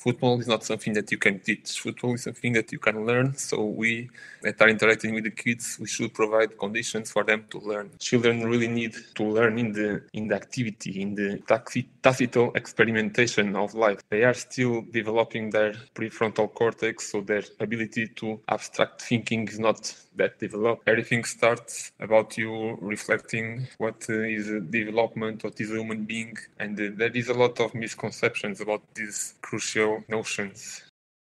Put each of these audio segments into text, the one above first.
football is not something that you can teach. Football is something that you can learn. So we that are interacting with the kids, we should provide conditions for them to learn. Children really need to learn in the activity, in the tactical experimentation of life. They are still developing their prefrontal cortex, so their ability to abstract thinking is not that developed. Everything starts about you reflecting what is development, what is a human being, and there is a lot of misconceptions about these crucial notions.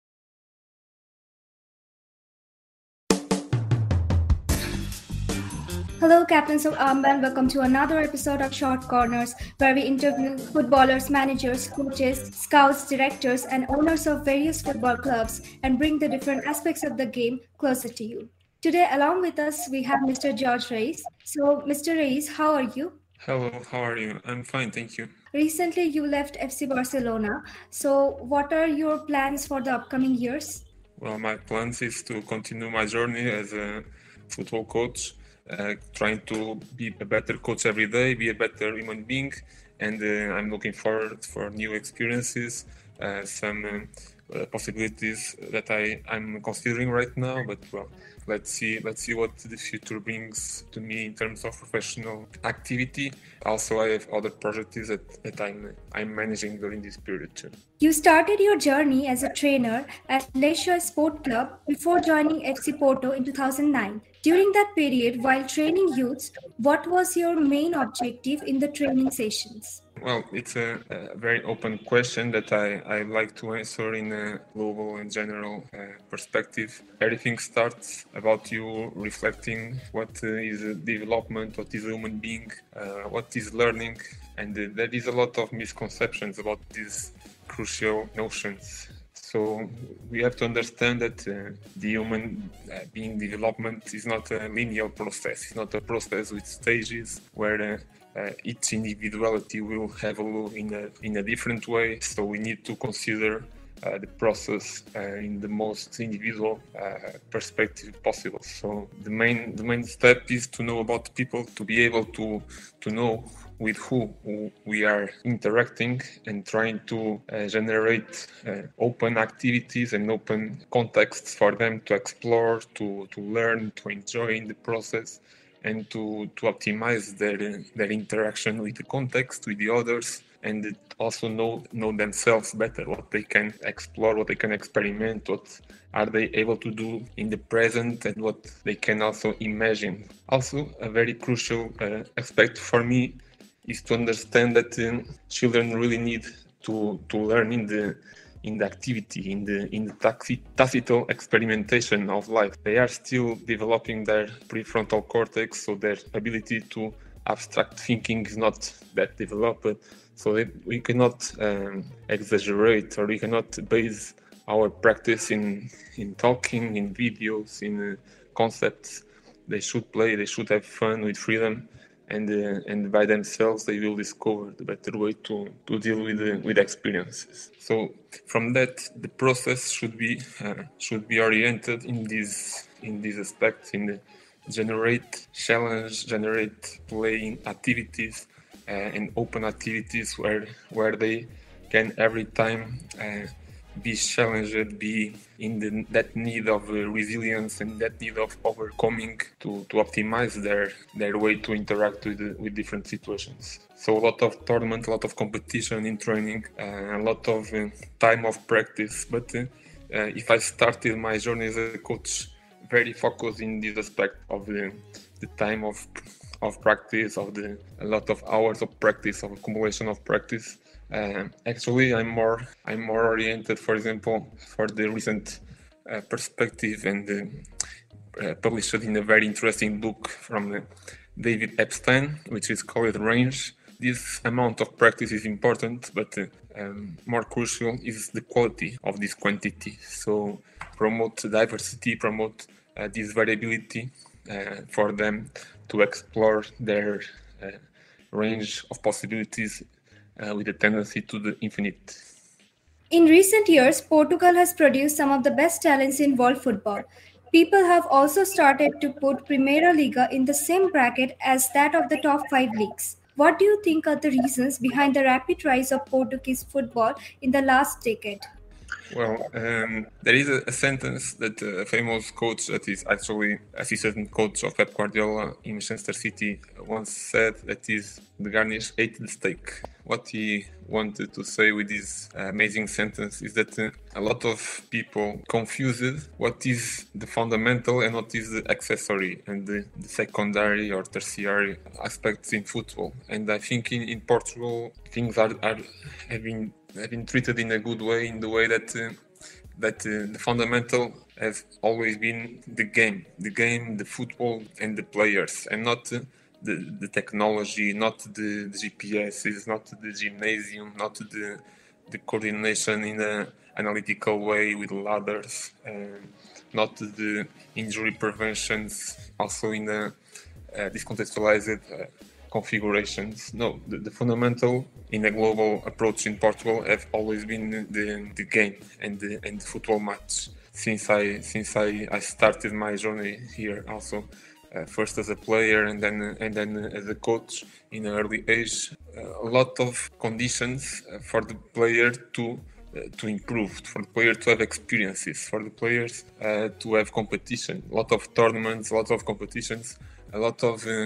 Hello, Captains of Armband. Welcome to another episode of Short Corners, where we interview footballers, managers, coaches, scouts, directors, and owners of various football clubs and bring the different aspects of the game closer to you. Today, along with us, we have Mr. Jorge Reis. So, Mr. Reis, how are you? Hello, how are you? I'm fine, thank you. Recently, you left FC Barcelona. So, what are your plans for the upcoming years? Well, my plans is to continue my journey as a football coach, trying to be a better coach every day, be a better human being, and I'm looking forward for new experiences, some possibilities that I'm considering right now. But well, let's see what the future brings to me in terms of professional activity. Also, I have other projects that I'm managing during this period too. You started your journey as a trainer at Leixoes Sport Club before joining FC Porto in 2009. During that period, while training youths, what was your main objective in the training sessions? Well, it's a very open question that I like to answer in a global and general perspective. Everything starts about you reflecting what is development, what is a human being, what is learning, and there is a lot of misconceptions about these crucial notions. So we have to understand that the human being development is not a linear process. It's not a process with stages where each individuality will evolve in a different way. So we need to consider the process in the most individual perspective possible. So the main step is to know about people, to be able to know with who we are interacting and trying to generate open activities and open contexts for them to explore, to learn, to enjoy in the process, and to optimize their interaction with the context, with the others, and also know themselves better, what they can explore, what they can experiment, what are they able to do in the present, and what they can also imagine. Also, a very crucial aspect for me is to understand that children really need to learn in the activity, in the tactical experimentation of life. They are still developing their prefrontal cortex, so their ability to abstract thinking is not that developed. So we cannot exaggerate, or we cannot base our practice in talking, in videos, in concepts. They should play, they should have fun with freedom. And by themselves they will discover the better way to deal with experiences. So from that, the process should be oriented in these aspects, in the generate challenge, generate playing activities and open activities where they can every time be challenged, be in that need of resilience and that need of overcoming to optimize their way to interact with different situations. So a lot of tournament, a lot of competition in training, a lot of time of practice. But if I started my journey as a coach very focused in this aspect of the time of practice, of a lot of hours of practice, of accumulation of practice. Actually, I'm more oriented, for example, for the recent perspective and published in a very interesting book from David Epstein, which is called Range. This amount of practice is important, but more crucial is the quality of this quantity. So promote diversity, promote this variability for them to explore their range of possibilities with a tendency to the infinite. In recent years, Portugal has produced some of the best talents in world football. People have also started to put Primeira Liga in the same bracket as that of the top 5 leagues. What do you think are the reasons behind the rapid rise of Portuguese football in the last decade? Well, there is a sentence that a famous coach that is actually assistant coach of Pep Guardiola in Manchester City once said that is the garnish ate the steak. What he wanted to say with this amazing sentence is that a lot of people confused what is the fundamental and what is the accessory and the secondary or tertiary aspects in football. And I think in Portugal things have been treated in a good way, in the way that the fundamental has always been the game, the football, and the players, and not the technology, not the GPSs, not the gymnasium, not the coordination in an analytical way with ladders, not the injury preventions, also in a discontextualized configurations. No, the fundamental in a global approach in Portugal have always been the game and the football match. Since I started my journey here, also first as a player and then as a coach in an early age, a lot of conditions for the player to improve, for the player to have experiences, for the players to have competition, a lot of tournaments, a lot of competitions, a lot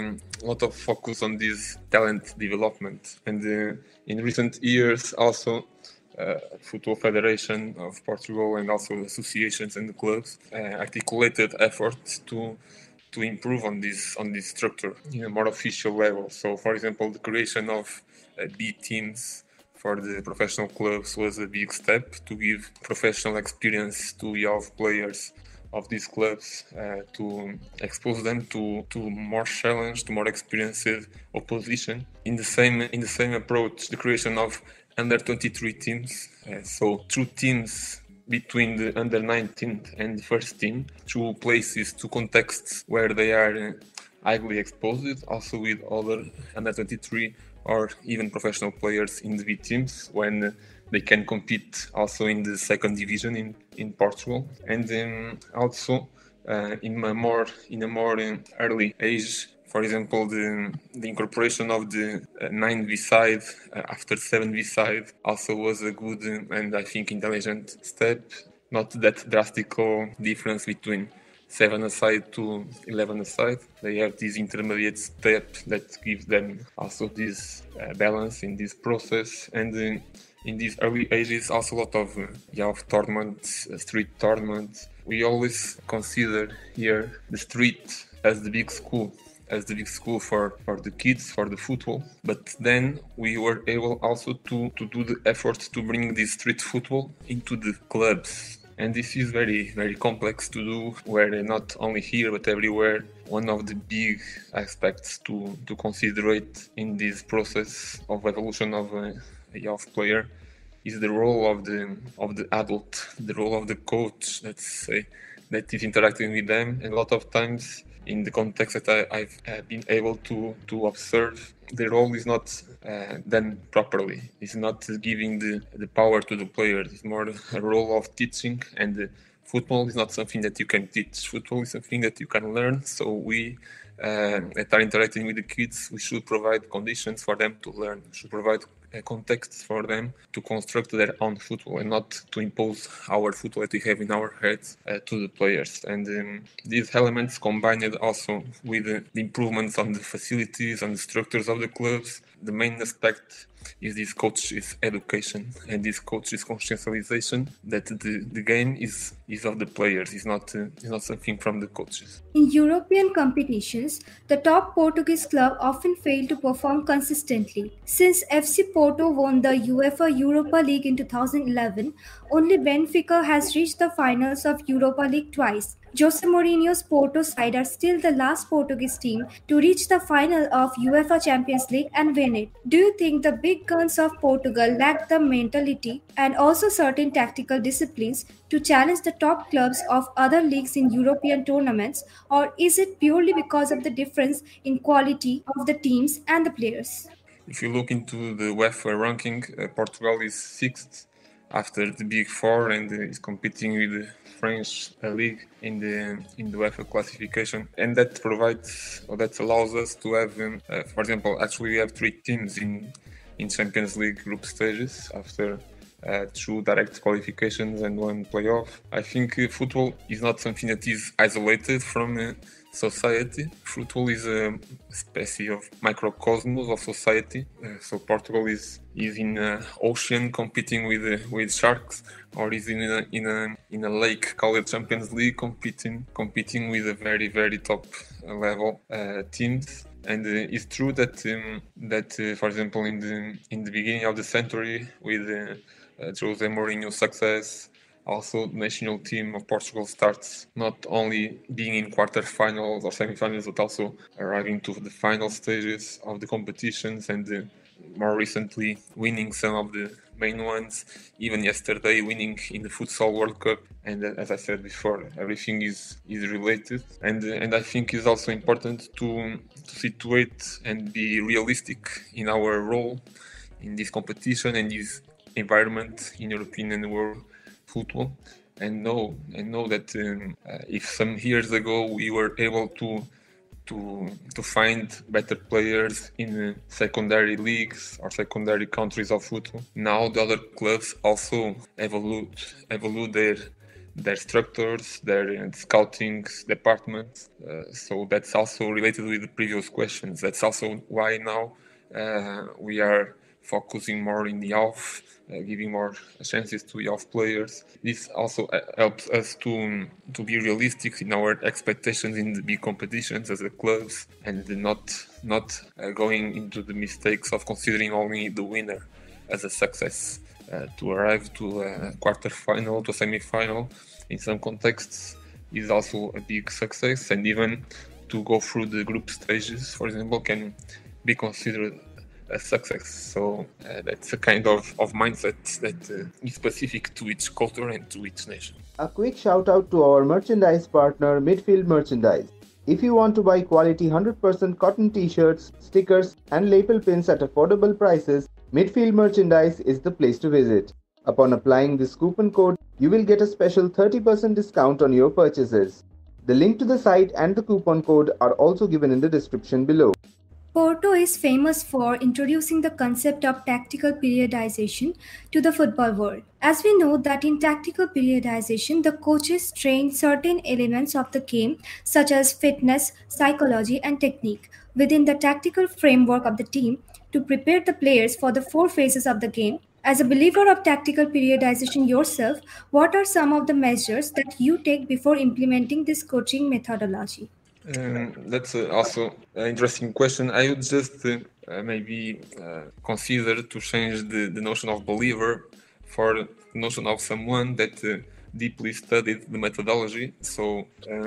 of focus on this talent development. And in recent years, also Football Federation of Portugal and also associations and the clubs articulated efforts to improve on this structure in a more official level. So, for example, the creation of B teams for the professional clubs was a big step to give professional experience to young players of these clubs, to expose them to more challenge, to more experienced opposition. In the same approach, the creation of under 23 teams, so 2 teams between the under 19 and the first team, 2 places, 2 contexts where they are highly exposed, also with other under 23 or even professional players in the B teams when they can compete also in the second division in Portugal. And also in a more early age, for example, the incorporation of the 9v side after 7v side also was a good and I think intelligent step. Not that drastical difference between 7-a-side to 11-a-side. They have this intermediate step that gives them also this balance in this process. And in these early ages, also a lot of tournaments, street tournaments. We always consider here the street as the big school for the kids, for the football. But then we were able also to do the effort to bring this street football into the clubs. And this is very, very complex to do, where not only here but everywhere, one of the big aspects to consider in this process of evolution of a youth player is the role of the adult, the role of the coach, let's say, that is interacting with them. And a lot of times, in the context that I've been able to observe, the role is not done properly. It's not giving the power to the players. It's more a role of teaching, and football is not something that you can teach. Football is something that you can learn. So we that are interacting with the kids, we should provide conditions for them to learn. We should provide a context for them to construct their own football and not to impose our football that we have in our heads to the players. And these elements combined also with the improvements on the facilities and the structures of the clubs, the main aspect is this coach's education and this coach's conscientization that the game is of the players, is not something from the coaches. In European competitions, the top Portuguese club often fail to perform consistently. Since FC Porto won the UEFA Europa League in 2011, only Benfica has reached the finals of Europa League twice. Jose Mourinho's Porto side are still the last Portuguese team to reach the final of UEFA Champions League and win it. Do you think the big guns of Portugal lack the mentality and also certain tactical disciplines to challenge the top clubs of other leagues in European tournaments, or is it purely because of the difference in quality of the teams and the players? If you look into the UEFA ranking, Portugal is 6th after the Big Four and is competing with the French league in the UEFA classification, and that provides or that allows us to have, for example, actually we have 3 teams in Champions League group stages after through direct qualifications and one playoff. I think football is not something that is isolated from society. Football is a species of microcosmos of society. So Portugal is in an ocean competing with sharks, or is in a lake called Champions League competing with a very top level teams. And it's true that for example, in the beginning of the century, with Jose Mourinho's success, also the national team of Portugal starts not only being in quarterfinals or semifinals, but also arriving to the final stages of the competitions, and more recently winning some of the main ones. Even yesterday, winning in the Futsal World Cup. And as I said before, everything is related. And I think it's also important to situate and be realistic in our role in this competition and this environment in European and world football, and know that if some years ago we were able to find better players in secondary leagues or secondary countries of football, now the other clubs also evolve their structures, their scouting departments. So that's also related with the previous questions. That's also why now we are focusing more in the youth, giving more chances to youth players. This also helps us to be realistic in our expectations in the big competitions as the clubs, and not going into the mistakes of considering only the winner as a success. To arrive to a quarter-final, to a semi-final, in some contexts, is also a big success, and even to go through the group stages, for example, can be considered a success. So that's a kind of mindset that is specific to each culture and to each nation. A quick shout out to our merchandise partner, Midfield Merchandise. If you want to buy quality 100% cotton t-shirts, stickers and lapel pins at affordable prices, Midfield Merchandise is the place to visit. Upon applying this coupon code, you will get a special 30% discount on your purchases. The link to the site and the coupon code are also given in the description below. Porto is famous for introducing the concept of tactical periodization to the football world. As we know that in tactical periodization, the coaches train certain elements of the game such as fitness, psychology and technique within the tactical framework of the team to prepare the players for the 4 phases of the game. As a believer of tactical periodization yourself, what are some of the measures that you take before implementing this coaching methodology? That's also an interesting question. I would just maybe consider to change the notion of believer for the notion of someone that deeply studied the methodology. So,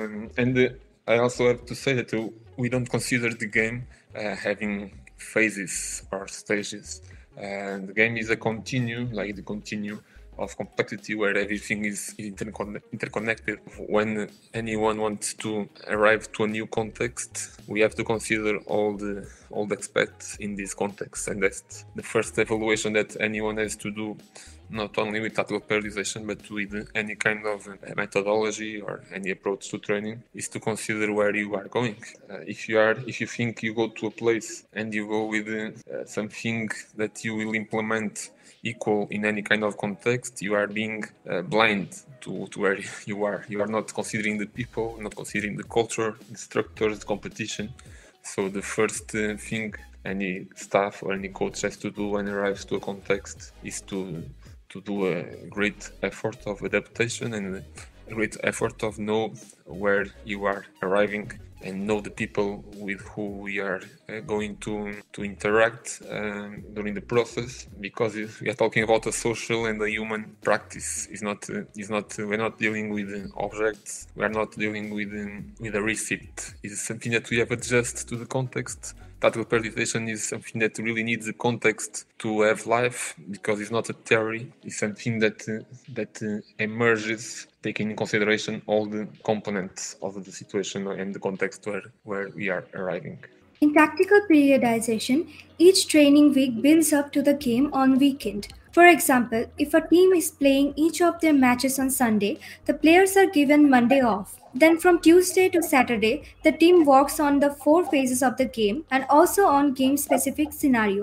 I also have to say that we don't consider the game having phases or stages. The game is a continue, like the continue of complexity, where everything is interconnected. When anyone wants to arrive to a new context, we have to consider all the aspects in this context, and that's the first evaluation that anyone has to do, not only with tactical periodization, but with any kind of methodology or any approach to training, is to consider where you are going. If you think you go to a place and you go with something that you will implement equal in any kind of context, you are being blind to where you are. You are not considering the people, not considering the culture, the structures, the competition. So the first thing any staff or any coach has to do when arrives to a context is to do a great effort of adaptation and a great effort of know where you are arriving and know the people with who we are going to interact during the process, because if we are talking about a social and a human practice, we're not dealing with objects, we are not dealing with a receipt. It's something that we have adjusted to the context. Tactical periodization is something that really needs the context to have life, because it's not a theory. It's something that emerges, taking in consideration all the components of the situation and the context where we are arriving. In tactical periodization, each training week builds up to the game on weekend. For example, if a team is playing each of their matches on Sunday, the players are given Monday off. Then from Tuesday to Saturday, the team works on the 4 phases of the game and also on game-specific scenarios.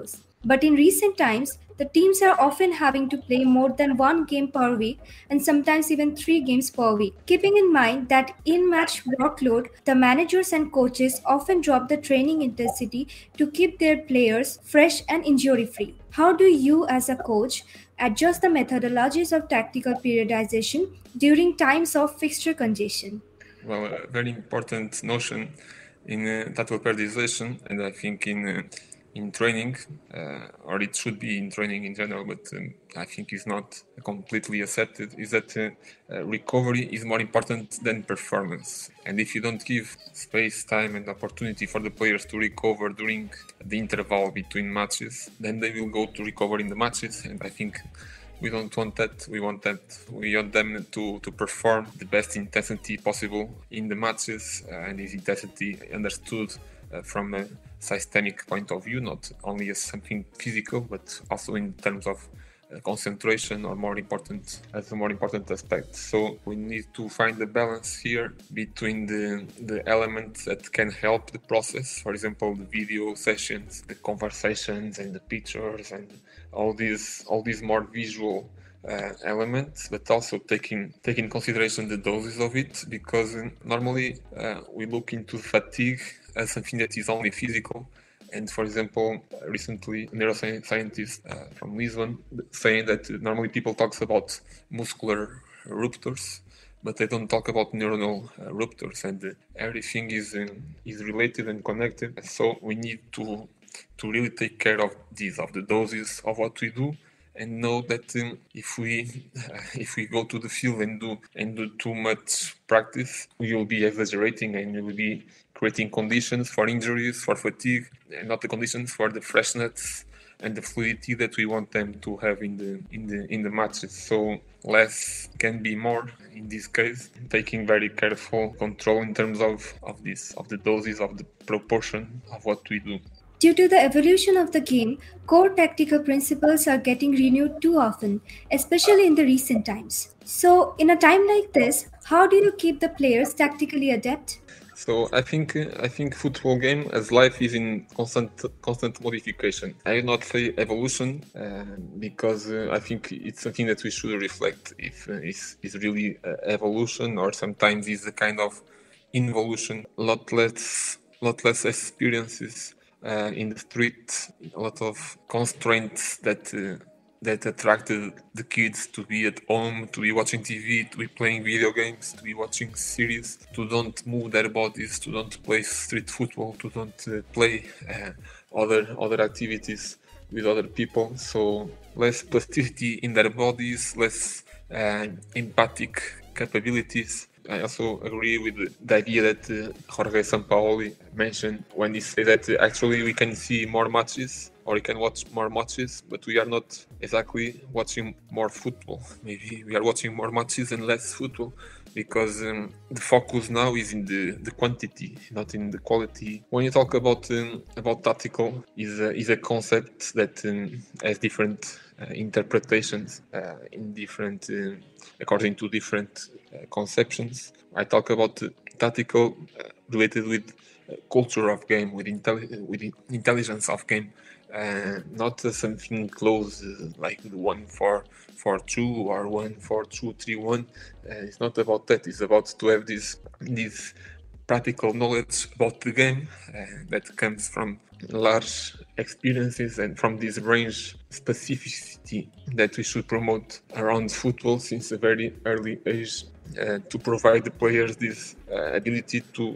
But in recent times, the teams are often having to play more than one game per week and sometimes even 3 games per week. Keeping in mind that in match workload, the managers and coaches often drop the training intensity to keep their players fresh and injury free. How do you, as a coach, adjust the methodologies of tactical periodization during times of fixture congestion? Well, a very important notion in tactical periodization, and I think in training, or it should be in training in general, but I think it's not completely accepted, is that recovery is more important than performance. And if you don't give space, time, and opportunity for the players to recover during the interval between matches, then they will go to recover in the matches, and I think we don't want that. We want them to perform the best intensity possible in the matches, and this intensity understood from a systemic point of view, not only as something physical, but also in terms of concentration, or more important, as a more important aspect. So we need to find the balance here between the elements that can help the process, for example, the video sessions, the conversations, and the pictures, and all these more visual elements, but also taking consideration the doses of it, because normally we look into fatigue as something that is only physical. And for example, recently, neuroscientists from Lisbon saying that normally people talk about muscular ruptures, but they don't talk about neuronal ruptures, and everything is related and connected. So we need to really take care of the doses of what we do, and know that if we go to the field and do too much practice, we will be exaggerating, and we will be creating conditions for injuries, for fatigue, and not the conditions for the freshness and the fluidity that we want them to have in the matches. So less can be more in this case, taking very careful control in terms of the doses, of the proportion of what we do. Due to the evolution of the game, core tactical principles are getting renewed too often, especially in the recent times. So, in a time like this, how do you keep the players tactically adept? So I think football game as life is in constant modification. I will not say evolution because I think it's something that we should reflect if it's really evolution, or sometimes it's a kind of involution. Lot less experiences in the street, a lot of constraints that attracted the kids to be at home, to be watching TV, to be playing video games, to be watching series, to don't move their bodies, to don't play street football, to don't play other activities with other people. So less plasticity in their bodies, less empathic capabilities. I also agree with the idea that Jorge Sampaoli mentioned when he said that actually we can see more matches, or we can watch more matches, but we are not exactly watching more football. Maybe we are watching more matches and less football, because the focus now is in the quantity, not in the quality. When you talk about tactical, is a concept that has different interpretations in different according to different conceptions. I talk about tactical related with culture of game, with intelligence of game, not something close like the 1-4-2 or 1-4-2-3-1. It's not about that. It's about to have this practical knowledge about the game that comes from large experiences and from this range specificity that we should promote around football since a very early age, to provide the players this ability to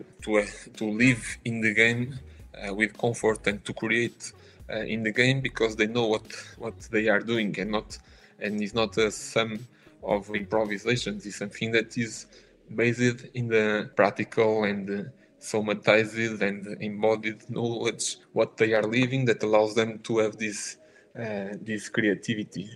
live in the game with comfort, and to create in the game, because they know what they are doing, and it's not a sum of improvisations. It's something that is based in the practical and somatized and embodied knowledge what they are living, that allows them to have this creativity,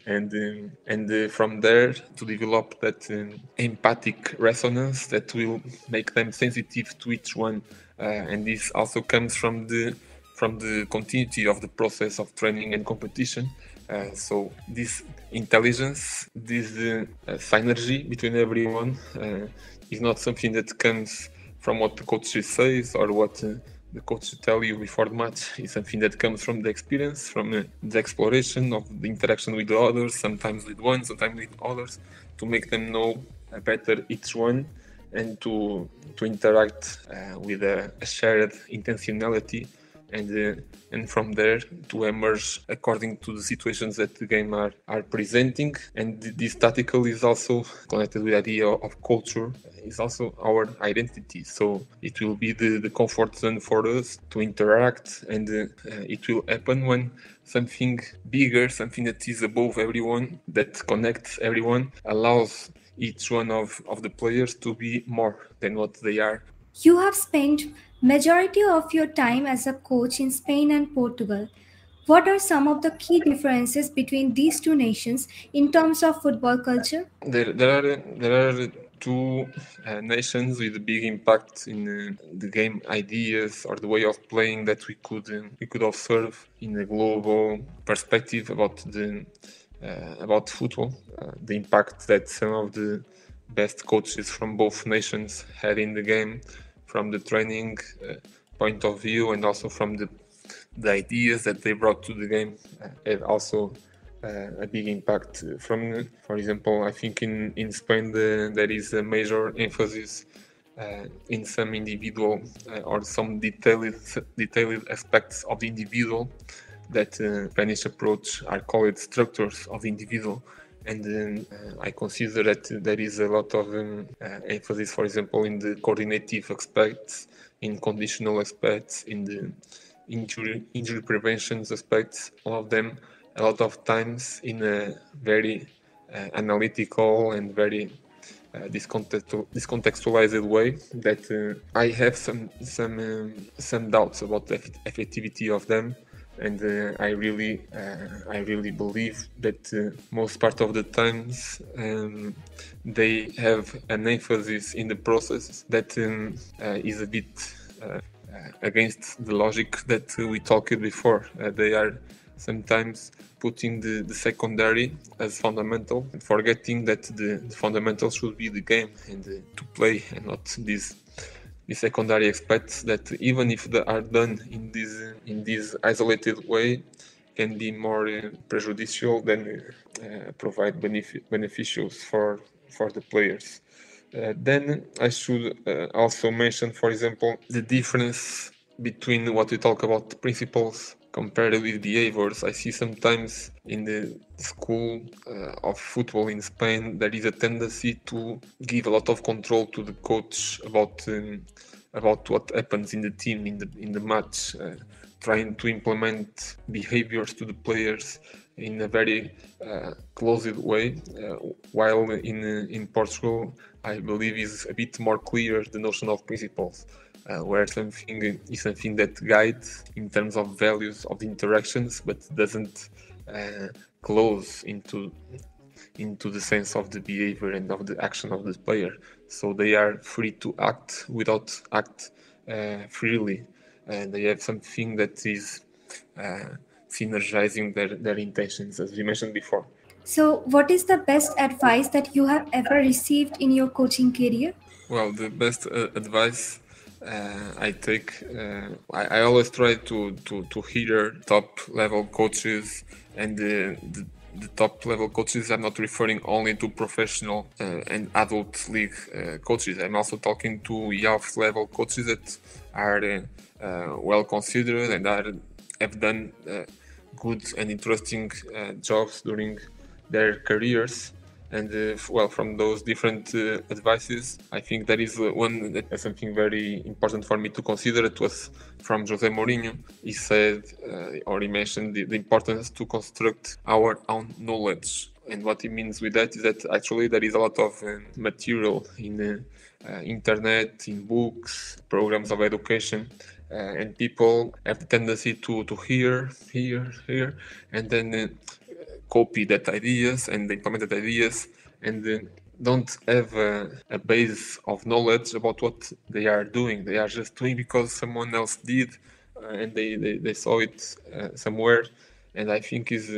and from there to develop that empathic resonance that will make them sensitive to each one, and this also comes from the continuity of the process of training and competition. So this intelligence, this synergy between everyone is not something that comes from what the coach says or what the coach tell you before the match is something that comes from the experience, from the exploration of the interaction with the others, sometimes with one, sometimes with others, to make them know better each one and to interact with a shared intentionality and from there to emerge according to the situations that the game are presenting. And this tactical is also connected with the idea of culture, is also our identity. So it will be the comfort zone for us to interact, and it will happen when something bigger, something that is above everyone, that connects everyone, allows each one of the players to be more than what they are. You have spent majority of your time as a coach in Spain and Portugal. What are some of the key differences between these two nations in terms of football culture? There are two nations with a big impact in the game ideas or the way of playing that we could observe in a global perspective about football. The impact that some of the best coaches from both nations had in the game, from the training point of view, and also from the ideas that they brought to the game, had also a big impact. From, for example, I think in Spain there is a major emphasis in some individual or some detailed aspects of the individual that Spanish approach are called structures of the individual. And I consider that there is a lot of emphasis, for example, in the coordinative aspects, in conditional aspects, in the injury prevention aspects, all of them a lot of times in a very analytical and very discontextualized way that I have some doubts about the effectivity of them. And I really believe that most part of the times they have an emphasis in the process that is a bit against the logic that we talked before. They are sometimes putting the secondary as fundamental, and forgetting that the fundamental should be the game and to play, and not these secondary aspects that, even if they are done in this isolated way, can be more prejudicial than provide beneficials for the players. Then I should also mention, for example, the difference between what we talk about principles compared with behaviors. I see sometimes in the school of football in Spain there is a tendency to give a lot of control to the coach about what happens in the team, in the match, trying to implement behaviors to the players in a very closed way, while in Portugal I believe is a bit more clear the notion of principles, where something is something that guides in terms of values of the interactions, but doesn't close into the sense of the behavior and of the action of the player. So they are free to act without act freely, and they have something that is synergizing their intentions, as we mentioned before. So, what is the best advice that you have ever received in your coaching career? Well, the best advice I take, I always try to hear top level coaches, and the top level coaches are not referring only to professional and adult league coaches. I'm also talking to youth level coaches that are well considered and have done good and interesting jobs during their careers. And well, from those different advices, I think there is one that is something very important for me to consider. It was from Jose Mourinho. He said, or he mentioned the importance to construct our own knowledge. And what he means with that is that actually there is a lot of material in internet, in books, programs of education, and people have the tendency to hear, and then copy that ideas and implement that ideas, and don't have a base of knowledge about what they are doing. They are just doing because someone else did, and they saw it somewhere. And I think is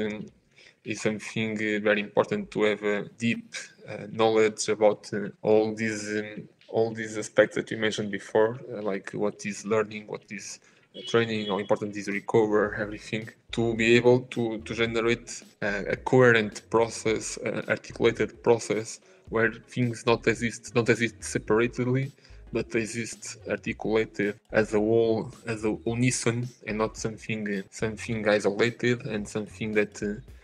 something very important to have a deep knowledge about all all these aspects that you mentioned before, like what is learning, what is training, how important is recover, everything, to be able to generate a coherent process, articulated process where things not exist separately, but exist articulated as a whole, as a unison, and not something isolated and something that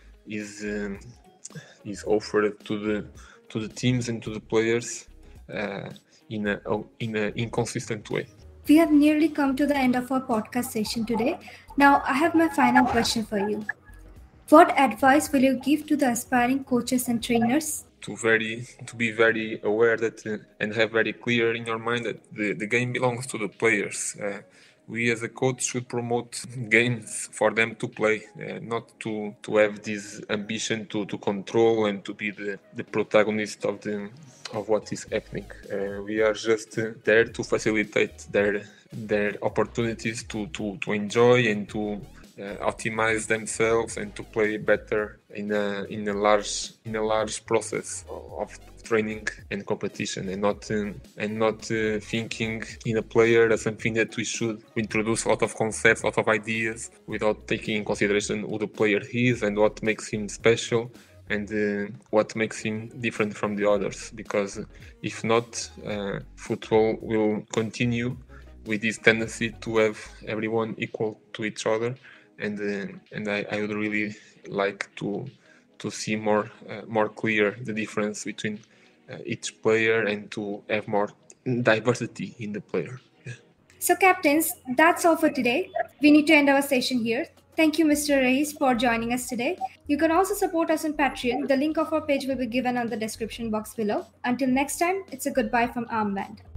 is offered to the teams and to the players in a inconsistent way. We have nearly come to the end of our podcast session today. Now, I have my final question for you. What advice will you give to the aspiring coaches and trainers? To be very aware that and have very clear in your mind that the game belongs to the players. We as a coach should promote games for them to play, not to have this ambition to control and to be the protagonist of what is happening. We are just there to facilitate their opportunities to enjoy and to optimize themselves and to play better in a large process of training and competition, and not thinking in a player as something that we should introduce a lot of concepts, a lot of ideas without taking in consideration who the player is and what makes him special and what makes him different from the others. Because if not, football will continue with this tendency to have everyone equal to each other, and I would really like to see more clear the difference between each player and to have more diversity in the player. Yeah. So, captains, that's all for today. We need to end our session here. Thank you, Mr. Reis, for joining us today. You can also support us on Patreon. The link of our page will be given on the description box below. Until next time, it's a goodbye from Armband.